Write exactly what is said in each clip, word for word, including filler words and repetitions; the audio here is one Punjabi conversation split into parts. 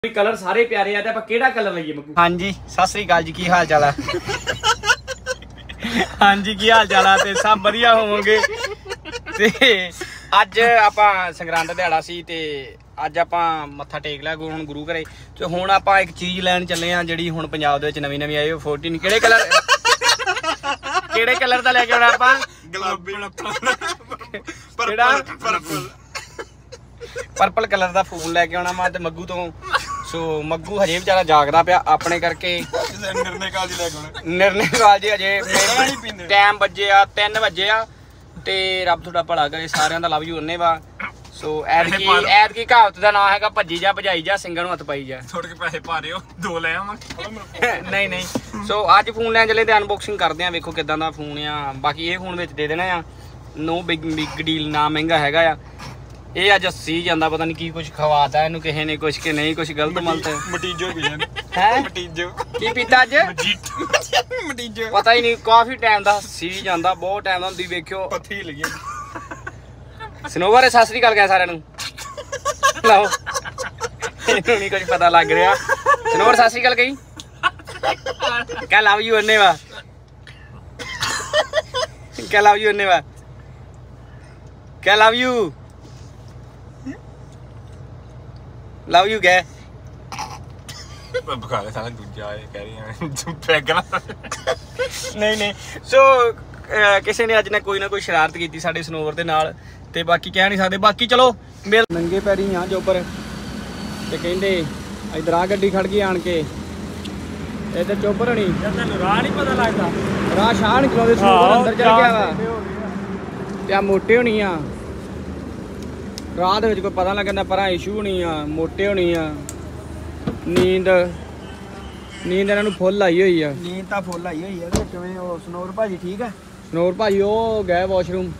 कलर सारे प्यारे आ ते आपां केड़ा कलर लईए मग्गू? हाँ जी सत श्री अकाल जी, की हाल चाल है? हाँ जी की हाल चाल है ते सब वधिया होवोगे। ते अज आपां संगरांद दिहाड़ा सी ते अज आपां मत्था टेक लिया हुण गुरु घरे ते हुण आपां एक चीज लैण चले आ जिहड़ी हुण पंजाब दे विच नवीं नवीं आई फोर्टीन। किहड़े कलर किहड़े कलर दा लेके आउणा आपां? गुलाबी पर्पल पर्पल कलर दा फूल लेके आउणा मैं ते मग्गू तो। सो मग्गू हजे बेचारा जागदा पिया अपने करके। निर्णय काल जी लेके आउणा निर्णय काल जी हजे टाइम बजे आ तीन बजे आ ते रब थोड़ा भला करे सारियां दा लव यू उन्ने वा। सो ऐतकी ऐतकी कहावत दा नाम हैगा भज्जी जा भजाई जा सिंगां नूं हत्थ पाई जा। थोड़े के पैसे पा रहे हो दो ले आवांगे नहीं नहीं। सो अज फोन लैन चले ते अनबॉक्सिंग करदे आ, वेखो किदां दा फोन आ। बाकी ये फोन विच दे देना आ, नो बिग बिग डील, ना महंगा हैगा आ। ये अज अस्सी जांदा, पता नहीं की कुछ खवाता इनू किसी ने कुछ के नहीं कुछ गलत मलत मटीजो पी जाने है मटीजो की पीता अज मटीजो पता ही नहीं। काफी टाइम दा अस्सी जांदा, बहुत टाइम दा हुंदी। वेखियो पत्थी लगी सनोवर सत श्री अकाल कह सारिਆਂ ਨੂੰ ਲਾਓ ਇਹਨੂੰ ਨਹੀਂ ਕੁਝ ਪਤਾ ਲੱਗ ਰਿਹਾ। ਸਨੋਵਰ ਸਤ श्री अकाल ਕਹੀ ਕਹ ਲਵ ਯੂ ਅੰਨੇ ਵਾ ਕਹ ਲਵ ਯੂ ਅੰਨੇ ਵਾ ਕਹ ਲਵ ਯੂ ਲਵ ਯੂ ਕਹ ਬਖਾ ਲੈ ਸਾਲਾ ਦੂਜਾ ਇਹ ਕਹਿ ਰਹੀ ਹੈ ਪੈਗ ਨਾ ਨਹੀਂ ਨਹੀਂ। ਸੋ ਕਿਸੇ ਨੇ ਅੱਜ ਨੇ ਕੋਈ ਨਾ ਕੋਈ ਸ਼ਰਾਰਤ ਕੀਤੀ ਸਾਡੇ ਸਨੋਵਰ ਦੇ ਨਾਲ ਤੇ ਬਾਕੀ ਕਹਿ ਨਹੀਂ ਸਕਦੇ। ਬਾਕੀ ਚਲੋ ਮੇਲ ਨੰਗੇ ਪੈਰੀ ਆ ਜੋਬਰ ਤੇ ਕਹਿੰਦੇ ਇਧਰ ਆ ਗੱਡੀ ਖੜ ਗਈ ਆਣ ਕੇ ਇੱਧਰ ਚੋਬਰ ਹਣੀ ਤੈਨੂੰ ਰਾਹ ਨਹੀਂ ਪਤਾ ਲੱਗਦਾ, ਰਾਹ ਸ਼ਾਹ ਨਹੀਂ ਕਰਾਉਂਦੇ ਸਨੋਵਰ ਅੰਦਰ ਚਲ ਗਿਆ ਵਾ ਤੇ ਆ ਮੋਟੇ ਹੋਣੀ ਆ ਰਾਹ ਦੇ ਵਿੱਚ ਕੋਈ ਪਤਾ ਨਾ ਕਹਿੰਦਾ ਪਰਾਂ ਇਸ਼ੂ ਹੋਣੀ ਆ, ਮੋਟੇ ਹੋਣੀ ਆ। ਨੀਂਦ ਨੀਂਦ ਇਹਨਾਂ ਨੂੰ ਫੁੱਲ ਆਈ ਹੋਈ ਆ। ਨੀਂਦ ਤਾਂ ਫੁੱਲ ਆਈ ਹੋਈ ਆ। ਤੇ ਕਿਵੇਂ ਉਹ ਸਨੋਰ ਭਾਜੀ ਠੀਕ ਆ? ਸਨੋਰ ਭਾਜੀ ਉਹ ਗਏ ਵਾਸ਼ਰੂਮ।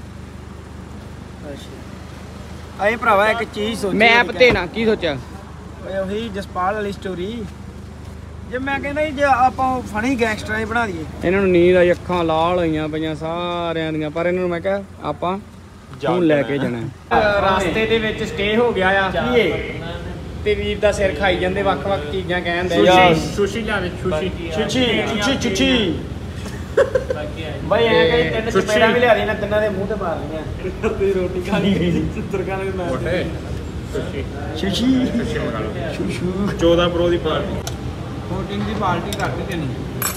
ਆਏ ਭਰਾਵਾ ਇੱਕ ਚੀਜ਼ ਸੋਚੀ ਮੈਪ ਤੇ ਨਾ ਕੀ ਸੋਚਿਆ ਓਏ ਉਹੀ ਜਸਪਾਲ ਵਾਲੀ ਸਟੋਰੀ। ਜੇ ਮੈਂ ਕਹਿੰਦਾ ਜੇ ਆਪਾਂ ਫਨੀ ਗੈਂਗਸਟਰ ਹੀ ਬਣਾ ਦਈਏ। ਇਹਨਾਂ ਨੂੰ ਨੀਂਦ ਆਈ, ਅੱਖਾਂ ਲਾਲ ਹੋਈਆਂ ਪਈਆਂ ਸਾਰਿਆਂ ਦੀਆਂ, ਪਰ ਇਹਨਾਂ ਨੂੰ ਮੈਂ ਕਿਹਾ ਆਪਾਂ ਹੁਣ ਲੈ ਕੇ ਜਾਣਾ। ਰਸਤੇ ਦੇ ਵਿੱਚ ਸਟੇ ਹੋ ਗਿਆ ਆ ਤੇ ਵੀਰ ਦਾ ਸਿਰ ਖਾਈ ਜਾਂਦੇ ਵੱਖ-ਵੱਖ ਚੀਜ਼ਾਂ ਕਹਿੰਦੇ ਯਾਰ ਸੁਸ਼ੀ ਲਿਆਵੇ ਸੁਸ਼ੀ ਚੁੱਚੀ ਚੁੱਚੀ ਚੁੱਚੀ ਬਈ ਐ ਕਹੀ ਤਿੰਨ ਚਪੇੜਾਂ ਵੀ ਲਿਆ ਦੇ ਨਾ, ਤਿੰਨਾਂ ਦੇ ਮੂੰਹ ਤੇ ਮਾਰ ਲਈਆਂ। ਤੇ ਰੋਟੀ ਖਾਣੀ ਚਿੱਤਰਕਾਰ ਦੇ ਮੈਂ ਮੋਟੇ ਸ਼ੂਸ਼ੀ ਸ਼ੂਸ਼ੀ ਮੰਗਾ ਲਓ ਸ਼ੂਸ਼ੂ ਚੌਦਾਂ ਪ੍ਰੋ ਦੀ ਪਾਰਟੀ ਪ੍ਰੋਟੀਨ ਦੀ ਪਾਰਟੀ ਕਰਦੇ ਤੈਨੂੰ।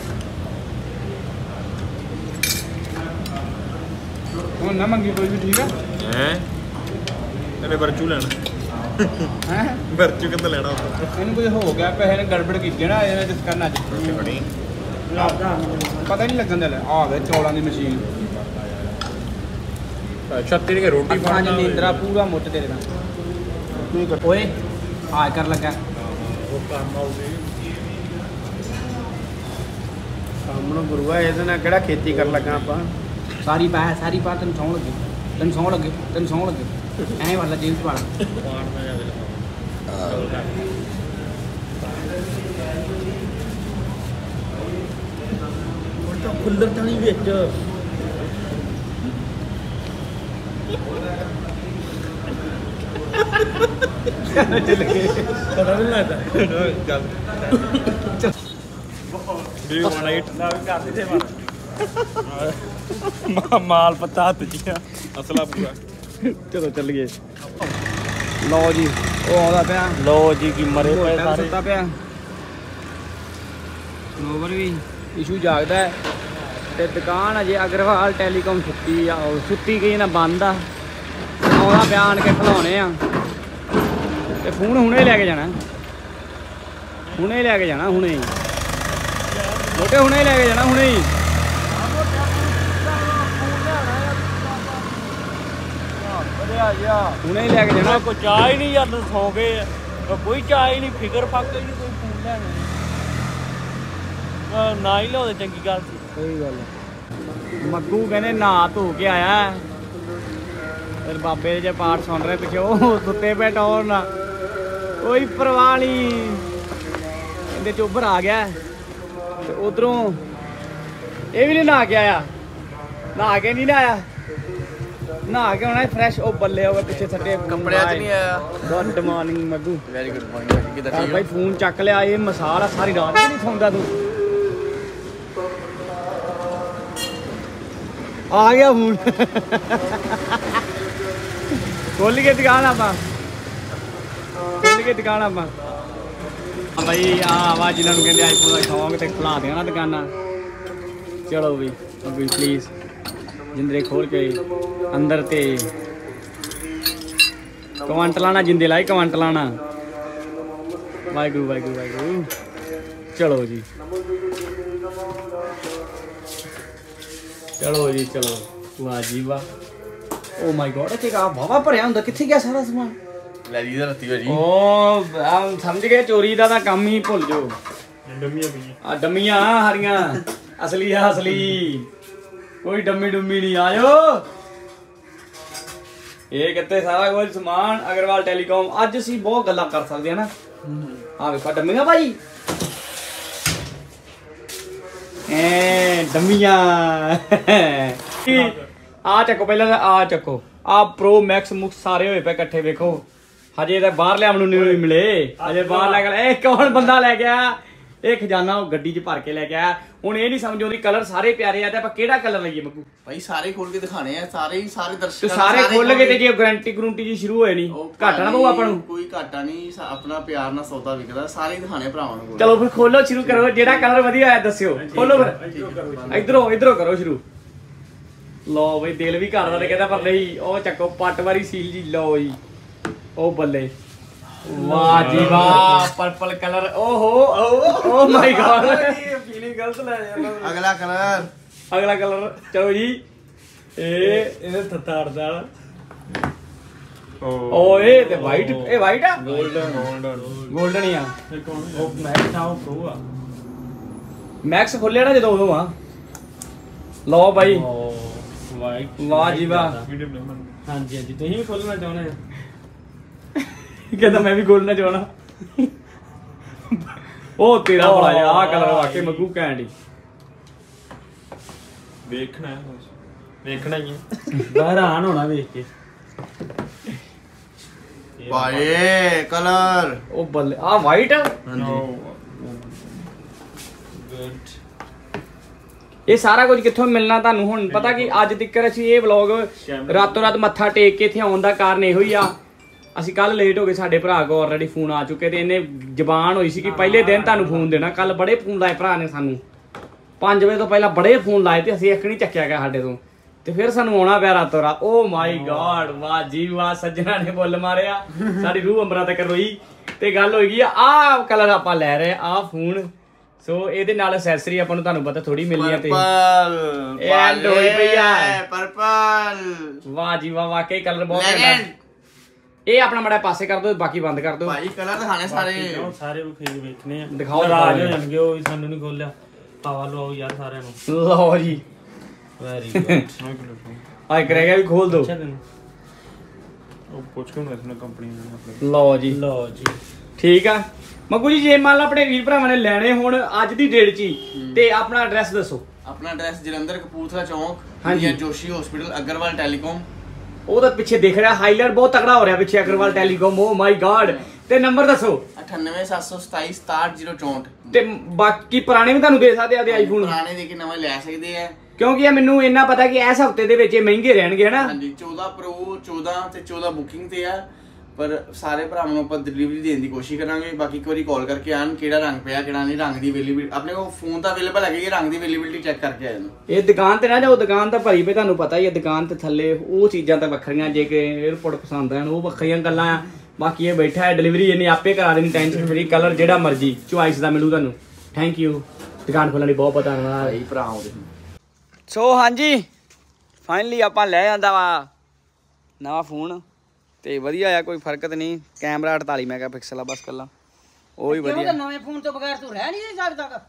ਹੁਣ ਨਾ ਮੰਗੀ ਕੋਈ ਵੀ ਠੀਕ ਆ ਹੈ ਇਹਨੇ ਵਰਚੂ ਲੈਣਾ ਹੈ ਵਰਚੂ ਕਿੱਦਾਂ ਲੈਣਾ ਹੁੰਦਾ ਇਹਨੂੰ ਕੁਝ ਹੋ ਗਿਆ, ਪੈਸੇ ਨੇ ਗੜਬੜ ਕੀਤੀ ਨਾ ਇਹਨੇ ਜਿਸ ਕਰਨਾ ਅੱਜ ਬਣੀ ਪਤਾ ਨਹੀਂ ਲੱਗਣ ਦੇ ਲੈ ਆ ਵੇ ਚੌਲਾਂ ਦੀ ਮਸ਼ੀਨ ਛੱਤੀ ਦੀ ਰੋਟੀ ਅੱਖਾਂ 'ਚ ਨੀਂਦਰਾ ਪੂਰਾ ਮੁੱਟ ਦੇ ਦੇਣਾ। ਓਏ ਆ ਕਰ ਲੱਗਾ ਉਹ ਕੰਮ ਆਉਗੀ ਸਾਹਮਣੇ ਗੁਰੂਆ ਇਹਦੇ ਨਾਲ ਕਿਹੜਾ ਖੇਤੀ ਕਰਨ ਲੱਗਾ ਆਪਾਂ। ਸਾਰੀ ਪਾ ਸਾਰੀ ਪਾ ਤੈਨੂੰ ਸੌਣ ਲੱਗੇ ਤੈਨੂੰ ਸੌਣ ਲੱਗੇ ਤੈਨੂੰ ਸੌਣ ਲੱਗੇ ਐਂ ਵਾਲਾ ਜੇਬ 'ਚ ਵਾਲਾ ਪਾਣ ਨਾ ਜਾਵੇ ਹੁਣ ਤਾਂ ਖੁੱਲਰ ਤਾਂ ਨਹੀਂ ਵਿੱਚ ਚੱਲ ਗਏ ਪਤਾ ਨਹੀਂ ਲੱਗਦਾ ਚੱਲ ਵੀ ਵਨ ਏਟ ਨਾ ਵੀ ਕਰ ਦਿੱਤੇ ਮਾਲ ਪਤਾ ਹੱਥ ਚ ਅਸਲਾ ਪੂਰਾ। ਚਲੋ ਚੱਲ ਗਏ। ਲਓ ਜੀ ਉਹ ਆਉਂਦਾ ਪਿਆ। ਲੋ ਜੀ ਕੀ ਮਰੇ ਪਏ ਸਾਰੇ ਸੁੱਤਾ ਪਿਆ ਸਨੋਵਰ ਵੀ ਇਸ਼ੂ ਜਾਗਦਾ ਹੈ ਤੇ ਦੁਕਾਨ ਅਜੇ ਅਗਰਵਾਲ ਟੈਲੀਕਾਮ ਸੁੱਤੀ ਆ, ਉਹ ਸੁੱਤੀ ਗਈ ਨਾ ਬੰਦ ਆ। ਆਉਂਦਾ ਪਿਆ ਆਣ ਕੇ ਖਿਲਾਉਣੇ ਆ ਤੇ ਫੋਨ ਹੁਣੇ ਲੈ ਕੇ ਜਾਣਾ, ਹੁਣੇ ਲੈ ਕੇ ਜਾਣਾ, ਹੁਣੇ ਹੀ ਮੋਟੇ ਹੁਣੇ ਲੈ ਕੇ ਜਾਣਾ, ਹੁਣੇ ਹੀ। ਹੁਣੇ ਹੀ ਲੈ ਕੇ ਜਾਣਾ। ਕੋਈ ਚਾਹ ਹੀ ਨਹੀਂ ਯਾਰ ਸੌ ਗਏ ਕੋਈ ਚਾਹ ਹੀ ਨਹੀਂ, ਫਿਕਰ ਫੱਕ ਹੀ ਨਹੀਂ ਕੋਈ ਫੋਨ ਲੈਣਾ ਨਾ ਹੀ ਲਿਆਉਂਦੇ ਚੰਗੀ ਗੱਲ ਸੀ। ਸਹੀ ਗੱਲ। ਮੱਗੂ ਕਹਿੰਦੇ ਨਹਾ ਧੋ ਕੇ ਆਇਆ ਫਿਰ ਬਾਬੇ ਜੇ ਪਾਠ ਸੁਣ ਰਹੇ ਪਿੱਛੇ ਉਹ ਸੁੱਤੇ ਪਏ ਟੌਰ ਨਾ ਕੋਈ ਪਰਵਾਹ ਨਹੀਂ। ਇਹਦੇ ਚੋਬਰ ਆ ਗਿਆ ਤੇ ਉਧਰੋਂ ਇਹ ਵੀ ਨਹੀਂ ਨਹਾ ਕੇ ਆਇਆ, ਨਹਾ ਕੇ ਨਹੀਂ ਨਾ ਆਇਆ ਨਹਾ ਕੇ ਆਉਣਾ ਫਰੈਸ਼। ਉਹ ਬੱਲੇ ਹੋਵੇ ਪਿੱਛੇ ਛੱਡੇ ਕੱਪੜਿਆਂ 'ਚ ਨਹੀਂ ਆਇਆ। Good morning Maggu. Very good morning ਭਾਜੀ, ਕਿੱਦਾਂ ਯਾਰ ਠੀਕ ਭਾਈ ਫੋਨ ਚੱਕ ਲਿਆ, ਇਹ ਮਿਸਾਲ ਆ, ਸਾਰੀ ਰਾਤ ਨਹੀਂ ਸੌਂਦਾ ਤੂੰ। ਆ ਗਿਆ ਫੋਨ। ਖੋਲ ਕੇ ਦੁਕਾਨ ਆਪਾਂ, ਖੋਲ ਕੇ ਦੁਕਾਨ ਆਪਾਂ। ਭਾਈ ਆ ਆਵਾਜ਼ ਜਿਹਨਾਂ ਨੂੰ ਕਹਿੰਦੇ ਆਈਫੋਨ ਦਾ ਸ਼ੌਂਕ ਤੇ ਖੁਲਾ ਦੇਣਾ ਦੁਕਾਨਾਂ। ਚਲੋ ਵੀ ਅੱਗੇ ਪਲੀਜ਼ ਜਿੰਦਰੇ ਖੋਲ ਕੇ ਅੰਦਰ ਤੇ ਕਵੰਟ ਲਾਣਾ, ਜਿੰਦੇ ਲਾਈ ਕਵੰਟ ਲਾਣਾ। ਵਾਹਿਗੁਰੂ ਵਾਹਿਗੁਰੂ ਵਾਹਿਗੁਰੂ। ਚਲੋ ਜੀ ਚਲੋ ਜੀ ਚਲੋ। ਵਾਹ ਜੀ ਵਾਹ। ਓ ਮਾਈ ਗॉड, ਇੱਥੇ ਕਾ ਵਾਵਾ ਭਰਿਆ ਹੁੰਦਾ, ਕਿੱਥੇ ਗਿਆ ਸਾਰਾ ਸਮਾਨ? ਲੈ ਜੀ ਦਾ ਰੱਤੀ ਭਾਜੀ। ਓ ਆ ਸਮਝ ਗਏ, ਚੋਰੀ ਦਾ ਤਾਂ ਕੰਮ ਹੀ ਭੁੱਲ ਜਾਓ। ਡੰਮੀਆਂ ਪਈਆਂ ਆ ਡੰਮੀਆਂ ਹਰੀਆਂ, ਅਸਲੀ ਆ ਅਸਲੀ, ਕੋਈ ਡੰਮੀ ਡੁੰਮੀ ਨਹੀਂ। ਆਜੋ ਇਹ ਕਿੱਥੇ ਸਾਰਾ ਕੁਝ ਸਮਾਨ ਅਗਰਵਾਲ ਟੈਲੀਕਾਮ। ਅੱਜ ਅਸੀਂ ਬਹੁਤ ਗੱਲਾਂ ਕਰ ਸਕਦੇ ਹਾਂ ਨਾ। ਆ ਵੇਖੋ ਡੰਮੀਆਂ ਭਾਈ, ਐ ਡੰਮੀਆਂ। ਆ ਚੱਕੋ ਪਹਿਲਾਂ ਤਾਂ ਆ ਚੱਕੋ, ਆ ਪ੍ਰੋ ਮੈਕਸ ਮੁਕਸ ਸਾਰੇ ਹੋਏ ਪਏ ਇਕੱਠੇ। ਵੇਖੋ ਹਜੇ ਤਾਂ ਬਾਹਰ ਲਿਆ ਮੈਨੂੰ ਨਹੀਂ ਮਿਲੇ, ਹਜੇ ਬਾਹਰ ਲੈ ਕੇ। ਇਹ ਕੌਣ ਬੰਦਾ ਲੈ ਗਿਆ? ਇਹ ਖਜ਼ਾਨਾ ਉਹ ਗੱਡੀ 'ਚ ਭਰ ਕੇ ਲੈ ਕੇ ਆਇਆ। ਹੁਣ ਇਹ ਨਹੀਂ ਸਮਝ ਆਉਂਦੀ, ਕਲਰ ਸਾਰੇ ਪਿਆਰੇ ਆ ਤੇ ਆਪਾਂ ਕਿਹੜਾ ਕਲਰ ਲਈਏ ਮੱਗੂ? ਭਾਈ ਸਾਰੇ ਖੋਲ ਕੇ ਦਿਖਾਣੇ ਆ, ਸਾਰੇ ਹੀ ਸਾਰੇ ਤੇ ਦਰਸ਼ਕਾਂ ਸਾਰੇ ਖੋਲ ਕੇ ਤੇ ਜੇ ਗਾਰੰਟੀ ਗਰੰਟੀ ਜੀ ਸ਼ੁਰੂ ਹੋਏ ਨਹੀਂ, ਘਾਟਾ ਨਾ ਪਊ ਆਪਾਂ ਨੂੰ। ਕੋਈ ਘਾਟਾ ਨਹੀਂ, ਸਾ- ਆਪਣਾ ਪਿਆਰ ਨਾਲ ਸੌਦਾ ਵਿਕਦਾ, ਸਾਰੇ ਹੀ ਦਿਖਾਣੇ ਭਰਾਵਾਂ ਨੂੰ। ਚਲੋ ਫਿਰ ਖੋਲੋ, ਸ਼ੁਰੂ ਕਰੋ। ਜਿਹੜਾ ਕਲਰ ਵਧੀਆ ਆਇਆ ਦੱਸਿਓ। ਖੋਲੋ ਫਿਰ, ਇਧਰੋਂ ਇਧਰੋਂ ਕਰੋ ਸ਼ੁਰੂ। ਲਓ ਬਈ, ਦਿਲ ਵੀ ਘਰ ਦਾ ਕਹਿੰਦਾ ਪਰ ਨਹੀਂ। ਉਹ ਚੱਕੋ ਪੱਟ ਵਾਲੀ ਸੀਲ ਜੀ। ਲਓ ਜੀ, ਉਹ ਬੱਲੇ, ਵਾਹ ਜੀ ਵਾਹ, ਪਰਪਲ ਕਲਰ। ਓਹੋ ਓ ਮਾਈ ਗॉड, ਫੀਲਿੰਗ ਗਲਤ ਲੈ ਜਾਂਦਾ। ਅਗਲਾ ਕਲਰ, ਅਗਲਾ ਕਲਰ ਚਲੋ ਜੀ। ਇਹ ਇਹਦੇ ਤਤਾੜ ਦਾ ਓ ਇਹ ਤੇ ਵਾਈਟ, ਇਹ ਵਾਈਟ ਆ, ਗੋਲਡਨ ਗੋਲਡਨ ਗੋਲਡਨ ਹੀ ਆ। ਉਹ ਮੈਂ ਤਾਂ ਉਹ ਪ੍ਰੋ ਆ। ਮੈਕਸ ਖੋਲਿਆ ਨਾ ਜਦੋਂ ਉਦੋਂ ਆ। ਲਓ ਬਾਈ, ਵਾਈਟ ਵਾਹ ਜੀ ਵਾਹ। ਹਾਂਜੀ ਹਾਂਜੀ, ਤੁਸੀਂ ਵੀ ਖੋਲਣਾ ਚਾਹੁੰਦੇ ਆ? ਕਹਿੰਦਾ ਮੈਂ ਵੀ ਖੋਲਣਾ ਚਾਹਣਾ। ਉਹ ਤੇਰਾ ਬੜਾ ਜਿਹਾ ਆ ਕਲਰ ਵਾਕੇ ਮੱਗੂ ਘੈਂਟ ਹੀ। ਵੇਖਣਾ ਹੈ, ਵੇਖਣਾ ਹੀ ਹੈ। ਹੈਰਾਨ ਹੋਣਾ ਵੇਖ ਕੇ। ਭਾਏ ਕਲਰ ਉਹ ਬੱਲੇ, ਆ ਵਾਈਟ ਆ। ਗੁੱਡ। ਇਹ ਸਾਰਾ ਕੁਝ ਕਿੱਥੋਂ ਮਿਲਣਾ ਤੁਹਾਨੂੰ ਹੁਣ ਪਤਾ? ਕਿ ਅੱਜ ਤੱਕ ਅਸੀਂ ਇਹ ਵਲੌਗ ਰਾਤੋਂ ਰਾਤ ਮੱਥਾ ਟੇਕ ਕੇ ਇੱਥੇ ਆਉਣ ਦਾ ਕਾਰਨ ਇਹੋ ਹੀ ਆ। ਅਸੀਂ ਕੱਲ ਲੇਟ ਹੋ ਗਏ, ਸਾਡੇ ਭਰਾ ਕੋ ਆਲਰੇਡੀ ਫੋਨ ਆ ਚੁੱਕੇ ਤੇ ਇਹਨੇ ਜ਼ਬਾਨ ਹੋਈ ਸੀ ਕਿ ਪਹਿਲੇ ਦਿਨ ਤੁਹਾਨੂੰ ਫੋਨ ਦੇਣਾ। ਕੱਲ ਬੜੇ ਫੋਨ ਲਾਏ ਭਰਾ ਨੇ ਸਾਨੂੰ, ਪੰਜ ਵਜੇ ਤੋਂ ਪਹਿਲਾਂ ਬੜੇ ਫੋਨ ਲਾਏ ਤੇ ਅਸੀਂ ਇੱਕ ਨਹੀਂ ਚੱਕਿਆ ਗਿਆ ਸਾਡੇ ਤੋਂ, ਤੇ ਫਿਰ ਸਾਨੂੰ ਆਉਣਾ ਪਿਆ ਰਾਤੋਂ ਰਾਤ। ਓ ਮਾਈ ਗॉड, ਵਾਹ ਜੀ ਵਾਹ, ਸੱਜਣਾ ਨੇ ਬੁੱਲ ਮਾਰਿਆ, ਸਾਡੀ ਰੂਹ ਅੰਬਰਾਂ ਤੱਕ ਰੋਈ। ਤੇ ਗੱਲ ਹੋਈ ਗਈ ਆਹ ਕਲਰ ਆਪਾਂ ਲੈ ਰਹੇ ਆ ਫੋਨ। ਸੋ ਇਹਦੇ ਨਾਲ ਐਕਸੈਸਰੀ ਆਪਾਂ ਨੂੰ ਤੁਹਾਨੂੰ ਪਤਾ ਥੋੜੀ ਮਿਲਣੀ ਆ। ਤੇ ਪਰਪਲ ਇਹ ਐਂਡ ਹੋਈ ਪਈ ਆ। ਪਰਪਲ, ਵਾਹ ਜੀ ਵਾਹ, ਵਾਕਈ ਕਲਰ ਬਹੁਤ ਘੈਂਟ। ਇਹ ਆਪਣਾ ਮੜਾ ਪਾਸੇ ਕਰ ਦਿਓ, ਬਾਕੀ ਬੰਦ ਕਰ ਦਿਓ। ਭਾਈ ਕਲਰ ਦਿਖਾਣੇ ਸਾਰੇ। ਸਾਰੇ ਖੇਡ ਵੇਖਣੇ ਆ, ਦਿਖਾਓ। ਰਾਜ ਹੋ ਜਾਣਗੇ, ਉਹ ਵੀ ਸਾਨੂੰ ਨਹੀਂ ਖੋਲਿਆ। ਹਵਾ ਲਵਾਓ ਯਾਰ ਸਾਰਿਆਂ ਨੂੰ। ਲਓ ਜੀ, ਵੈਰੀ ਗੁੱਡ। ਆ ਕਰੇਗਾ ਵੀ ਖੋਲ ਦੋ। ਉਹ ਪੁੱਛ ਕੇ ਮੈਂ ਕੰਪਨੀ ਨੂੰ। ਲਓ ਜੀ, ਲਓ ਜੀ, ਠੀਕ ਆ ਮੱਗੂ ਜੀ। ਜੇ ਮੰਨ ਲਾ ਆਪਣੇ ਵੀਰ ਭਰਾਵਾਂ ਨੇ ਲੈਣੇ ਹੁਣ ਅੱਜ ਦੀ ਡੇਟ 'ਚ ਹੀ, ਤੇ ਆਪਣਾ ਐਡਰੈਸ ਦੱਸੋ। ਆਪਣਾ ਐਡਰੈਸ ਜਲੰਧਰ ਕਪੂਰਥਲਾ ਚੌਂਕ, ਹਾਂਜੀ। ਹਾਂਜੀ, ਜੋਸ਼ੀ ਹਸਪੀਟਲ, ਅਗਰਵਾਲ ਟੈਲੀਕਾਮ। ਉਹਦਾ ਪਿੱਛੇ ਦਿਖ ਰਿਹਾ ਹਾਈਲਾਈਟ ਬਹੁਤ ਤਕੜਾ ਹੋ ਰਿਹਾ ਪਿੱਛੇ, Agarwal telecom. Oh my God. ਤੇ ਨੰਬਰ ਦੱਸੋ। ਅਠਾਨਵੇਂ ਸੱਤ ਸੌ ਸਤਾਈ ਸਤਾਹਠ ਜ਼ੀਰੋ ਚੌਂਹਠ। ਤੇ ਬਾਕੀ ਪੁਰਾਣੇ ਵੀ ਤੁਹਾਨੂੰ ਦੇ ਸਕਦੇ ਆ ਤੇ ਆਈਫੋਨ, ਪੁਰਾਣੇ ਦੇ ਕੇ ਨਵੇਂ ਲੈ ਸਕਦੇ ਆ। ਕਿਉਂਕਿ ਇਹ ਮੈਨੂੰ ਇੰਨਾ ਪਤਾ ਕਿ ਇਸ ਹਫਤੇ ਦੇ ਵਿੱਚ ਇਹ ਮਹਿੰਗੇ ਰਹਿਣਗੇ ਹਨਾ। ਹਾਂਜੀ, ਚੌਦਾਂ ਪ੍ਰੋ, ਚੌਦਾਂ ਤੇ ਚੌਦਾਂ ਬੁਕਿੰਗ ਤੇ ਆ, ਪਰ ਸਾਰੇ ਭਰਾਵਾਂ ਨੂੰ ਆਪਾਂ ਡਿਲੀਵਰੀ ਦੇਣ ਦੀ ਕੋਸ਼ਿਸ਼ ਕਰਾਂਗੇ। ਬਾਕੀ ਇੱਕ ਵਾਰੀ ਕਾਲ ਕਰਕੇ ਆਣ ਕਿਹੜਾ ਰੰਗ ਪਿਆ ਕਿਹੜਾ ਨਹੀਂ, ਰੰਗ ਦੀ ਅਵੇਲੇਬਿਲਿਟੀ ਆਪਣੇ ਕੋਲ ਫੋਨ ਤਾਂ ਅਵੇਲੇਬਲ ਹੈਗੀ ਹੈ, ਰੰਗ ਦੀ ਅਵੇਲੇਬਿਲਿਟੀ ਚੈੱਕ ਕਰਕੇ ਆ ਜਾਣਾ। ਇਹ ਦੁਕਾਨ ਤੇ ਨਾ ਜਾਓ, ਦੁਕਾਨ ਤਾਂ ਭਰੀ ਪਈ, ਤੁਹਾਨੂੰ ਪਤਾ ਹੀ ਹੈ। ਦੁਕਾਨ ਤੇ ਥੱਲੇ ਉਹ ਚੀਜ਼ਾਂ ਤਾਂ ਵੱਖਰੀਆਂ, ਜੇ ਕਿ 에어ਪੋਰਟ ਪਸੰਦ ਆਣ ਉਹ ਵੱਖਰੀਆਂ ਗੱਲਾਂ ਆ। ਬਾਕੀ ਇਹ ਬੈਠਾ ਹੈ, ਡਿਲੀਵਰੀ ਇਹਨੇ ਆਪੇ ਕਰਾ ਦੇਣੀ, ਟੈਨਸ਼ਨ ਫਰੀ। ਕਲਰ ਜਿਹੜਾ ਮਰਜੀ ਚੁਆਇਸ ਦਾ ਮਿਲੂ ਤੁਹਾਨੂੰ। ਥੈਂਕ ਯੂ ਦੁਕਾਨ ਖੋਲਣ ਲਈ, ਬਹੁਤ ਬਹੁਤ ਧੰਨਵਾਦ ਭਾਈ ਭਰਾ ਆਉਂਦੇ। ਸੋ ਹਾਂਜੀ, ਫਾਈਨਲੀ ਆਪਾਂ ਲੈ ਆਂਦਾ ਵਾ ਨਵਾਂ ਫੋਨ, ਤੇ ਵਧੀਆ ਆ, ਕੋਈ ਫਰਕ ਤਾਂ ਨਹੀਂ। ਕੈਮਰਾ ਅੜਤਾਲੀ ਮੈਗਾ ਪਿਕਸਲ ਆ ਬਸ ਕੱਲਾ, ਉਹ ਹੀ ਵਧੀਆ। ਨਵੇਂ ਫੋਨ ਤੋਂ ਬਗੈਰ ਤੂੰ ਰਹਿ ਨਹੀਂ ਸਕਦਾ।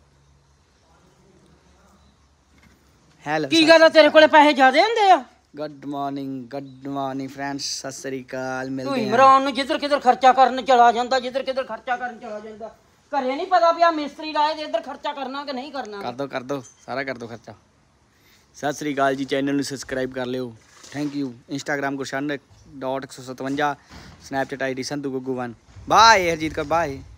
ਹੈਲੋ, ਕੀ ਗੱਲ ਆ, ਤੇਰੇ ਕੋਲੇ ਪੈਸੇ ਜ਼ਿਆਦੇ ਹੁੰਦੇ ਆ? Good morning, good morning friends, ਸਤਿ ਸ੍ਰੀ ਅਕਾਲ। ਤੂੰ ਮਿਲਦੇ ਹਾਂ। ਇਮਰਾਨ ਨੂੰ ਜਿੱਧਰ ਕਿੱਧਰ ਖਰਚਾ ਕਰਨ ਚਲਾ ਜਾਂਦਾ, ਜਿੱਧਰ ਕਿੱਧਰ ਖਰਚਾ ਕਰਨ ਚਲਾ ਜਾਂਦਾ। ਘਰੇ ਨਹੀਂ ਪਤਾ ਵੀ ਆ ਮਿਸਤਰੀ ਲਾਏ ਤੇ ਇੱਧਰ ਖਰਚਾ ਕਰਨਾ ਕਿ ਨਹੀਂ ਕਰਨਾ। ਕਰ ਦੋ ਕਰ ਦੋ ਸਾਰਾ ਕਰ ਦੋ ਖਰਚਾ। ਸਤਿ ਸ੍ਰੀ ਅਕਾਲ ਜੀ, ਚੈਨਲ ਨੂੰ ਸਬਸਕ੍ਰਾਈਬ ਕਰ ਲਿਓ। Thank you. Instagram Gurshan dot एक सौ सतवंजा, Snapchat I D Sandhu Guggu one. Bye Harjeet का बाय।